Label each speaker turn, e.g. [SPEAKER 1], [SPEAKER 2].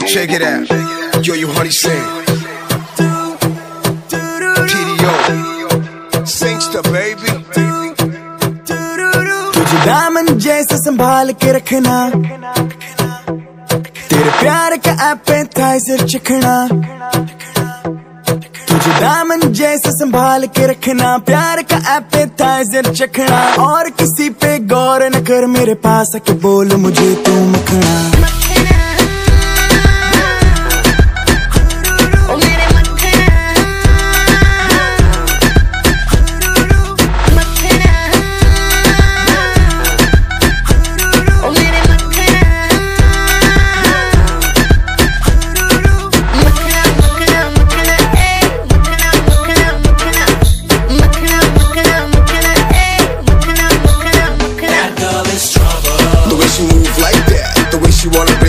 [SPEAKER 1] Check it out. Yo, you honey sing. PDO. Singster, baby.
[SPEAKER 2] तुझे दामन जैसे संभाल के रखना, तेरे प्यार का एपेटाइजर चखना। तुझे दामन जैसे संभाल के रखना, प्यार का एपेटाइजर चखना। और किसी पे गौर न कर, मेरे पास आके बोल मुझे तू मखना।
[SPEAKER 1] She move like that, the way she wanna be